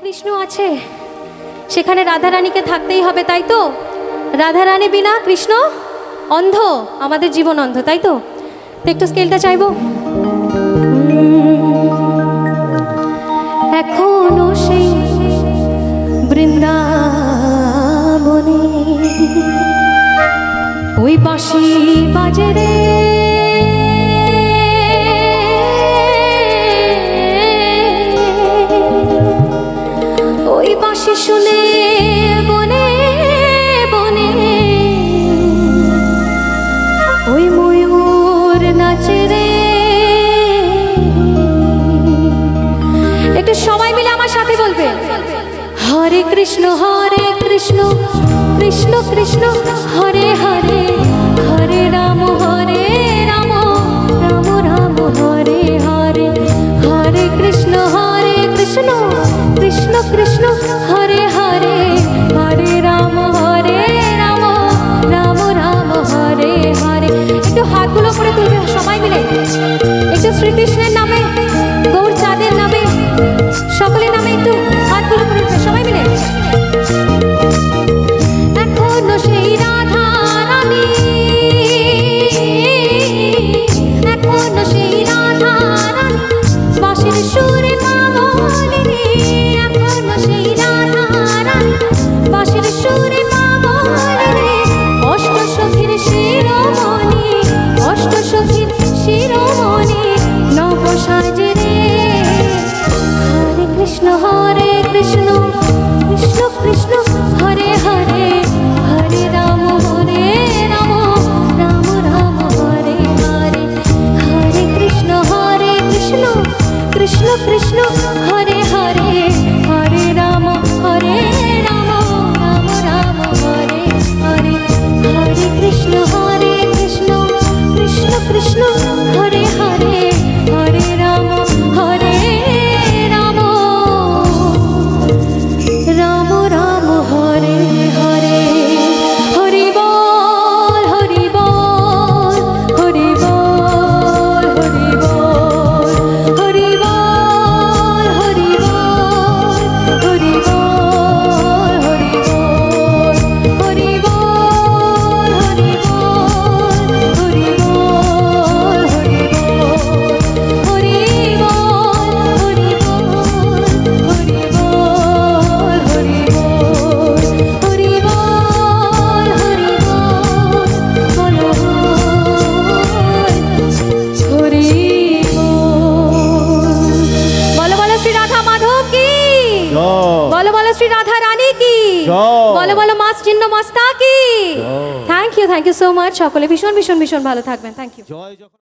কৃষ্ণ আছে সেখানে রাধারানীকে থাকতেই হবে, তাই তো? রাধারানী বিনা কৃষ্ণ অন্ধ, আমাদের জীবন অন্ধ, তাই তো? একটু স্কেলটা চাইবো। এখনো সেই বৃন্দাবনে ওই বাঁশি বাজে রে, ওই বাঁশি শুনে বনে বনে ওই ময়ূর নাচে রে। একটু সবাই মিলে আমার সাথে বলবে, হরে কৃষ্ণ কৃষ্ণ কৃষ্ণ হরে হরে, হরে রাম রাম রাম হরে হরে, হরে কৃষ্ণ কৃষ্ণ কৃষ্ণ হরে হরে, হরে রাম রাম রাম হরে হরে। একটু হাতগুলো করে তুলবে সবাই মিলে, একটু শ্রীকৃষ্ণের নামে, গৌর চাঁদের নামে, সকলের নামে একটু হাতগুলো করে তুলবে সবাই মিলে। এখনো সেই রাধা রানী, এখনো সেই রাধা রানী বাঁশির সুরে মামলিনী, এখনো সেই রাধা রানী বাঁশির সুরে মামলিনী, অষ্ট সখীর শিরোমণি, অষ্ট সখীর শিরোমণি নব সাজে রে। হরে কৃষ্ণ কৃষ্ণ কৃষ্ণ হরে হরে, হরে রাম রাম রাম হরে হরে, হরে কৃষ্ণ কৃষ্ণ কৃষ্ণ হরে হরে, হরে রাম রাম রাম হরে হরে, হরে কৃষ্ণ কৃষ্ণ কৃষ্ণ হরে হরে, হরে রাম রাম রাম রাম হরে হরে। হরি বল হরি বল হরি বল হরি বল হরি বল হরি বল হরি বল হরি বল হরি বল হরি বল হরি বল হরি বল হরি বলো বলো শ্রী রাধা রানী কি, বলো বলো মাস চিহ্ন মস্তা কি। থ্যাংক ইউ সো মাচ, সকলে ভীষণ ভীষণ ভীষণ ভালো থাকবেন। Thank you.